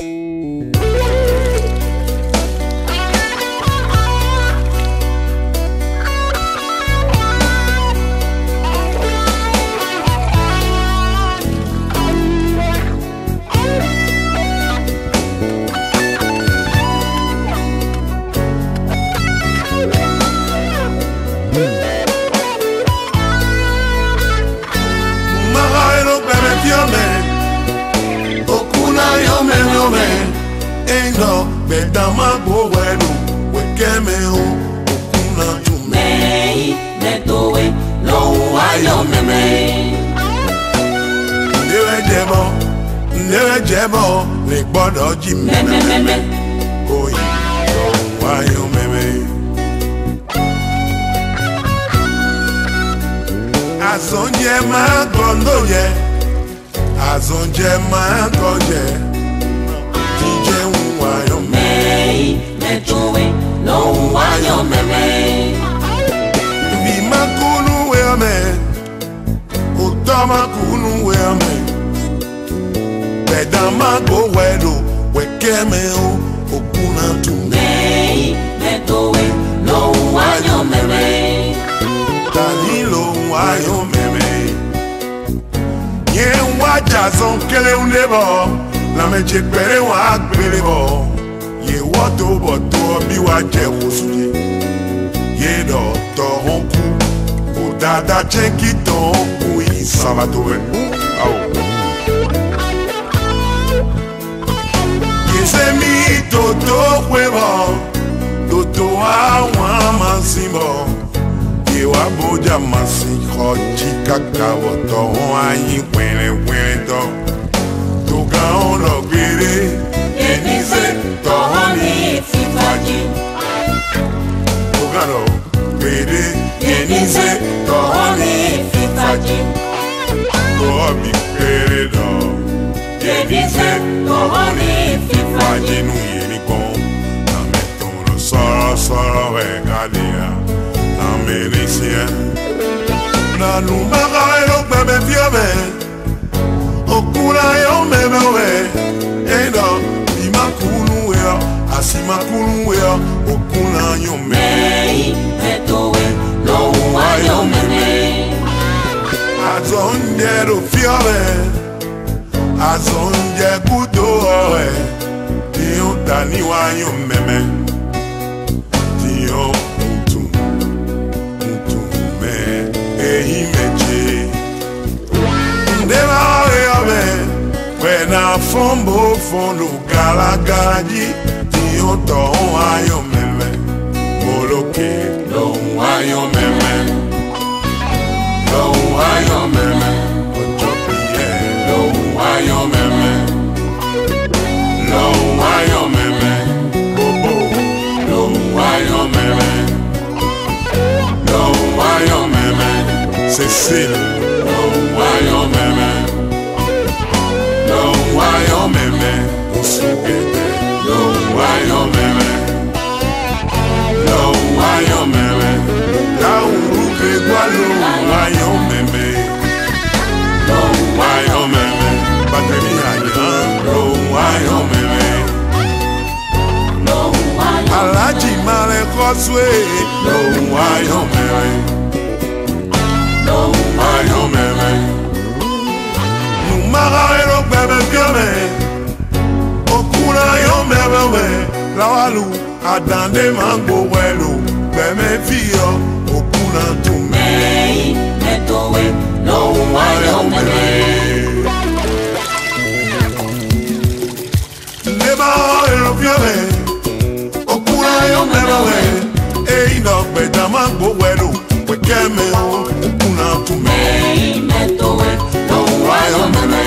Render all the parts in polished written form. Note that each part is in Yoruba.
Bedama go wenu, wekeme ho, okuna tume. Mei, netowe, lo ayo meme. Ndewe jebo, le bodo ji meme. Oyi, lo ayo meme. Azonje ma gondo ye, azonje ma goje. Mei, netowe, lo ayo meme. Bima kunu we ame, utama kunu we ame. Bedama go wedo, wekeme o, okuna tu. Mei, netowe, lo ayo meme. Tani lo ayo meme. Ye waja son kele unebo, la meche pere wa akberebo. Ye wato boto biwa je wosuye. Ye do to honku, o dada chenki to honku i sabatore. Ye se mi toto huevo, toto awa masimbo. Ye wa boja masi hoji kakawo to ayi wene to. To ga ono gbere. Yenize, tohoni fifaji. Ogano, gbere. Yenize, tohoni fifaji. Tohobi gbere do. Yenize, tohoni fifaji. Ajinu yeni kon, na metono soro vegalia, na merecia. Na numaga ero bebe fiame, okuna yo memewe, eno. Makunu wea, asimakunu wea, okuna yome. Mei, netowe, lo ayo meme. Azonje do fiole, azonje kudo oe. Dio tani wa yomeme, dio me, ehi meche. Ndema yome. When I fumble for no galagaji, the auto ayo meme, moloke, lo ayo meme, lo ayo meme, ochopie, lo ayo meme, lo ayo meme, bobo, lo ayo meme, lo ayo meme, Cecile, lo ayo meme. Lo ayo meme, usugete. Lo ayo meme, lo ayo meme. La uruke gualo, ayo meme. Lo ayo meme, patemi ayan. Lo ayo meme. Lo ayo. Alaji male koswe. Lo ayo meme. Lo ayo meme. Magarero bebe biome, okuna yo mebewe, lawalu adande mango welo, bebe fio, okuna tume. Mei, netowe, lo ayo meme. Magarero biome, okuna yo mebewe, eino beda mango welo, wekeme o, okuna tume. Mei, netowe, lo ayo meme.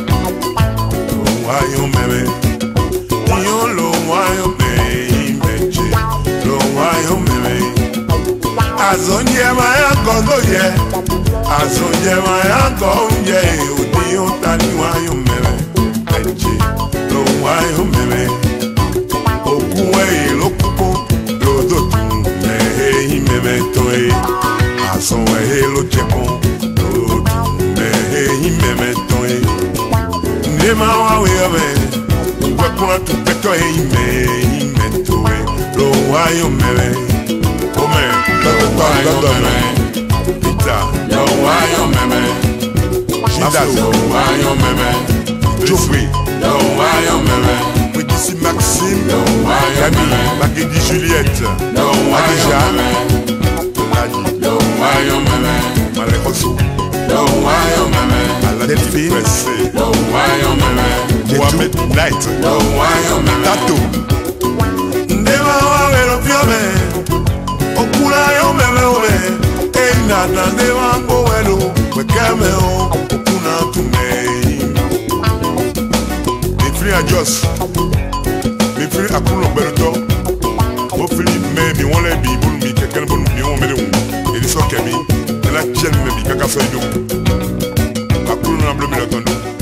Ayo meme, yo lo ayo meche, lo ayo meme. Azonje maya kondo ye, azonje maya konje, odi otani ayo meme, meche, lo ayo meme. Okuwe lo kupo, lo dotu, mehe meme toe, azonwe lo chepon, lo dotu, mehe meme toe. Nema wa we ame, wekwa Okuna tu peto e ime towe. Lo wayo mele. Ome. Wayo mele. Pita. Lo wayo mele. Chidas. Lo wayo mele. Joffrey. Lo wayo mele. Petit Maxime. Lo wayo mele. Magidi Juliette. Lo wayo mele. Lo wayo mele. Maleroso. Lo wayo mele. Delphine. Lo wayo mele. Mohamed Knight. Lo wayo mele. Tato. Ndema wawelo fiome. Okula yo mele obe. Nana ndema ngowelo. Wekeme o. Okuna tumei. Mi free a Jos. Mi free a kulo beruto. Mo free me mi wole bi bulu mi keken bulu mi won mele un. Eli so kemi. Ela chen me bi kaka so ido. Akulu na blo mi lotondo.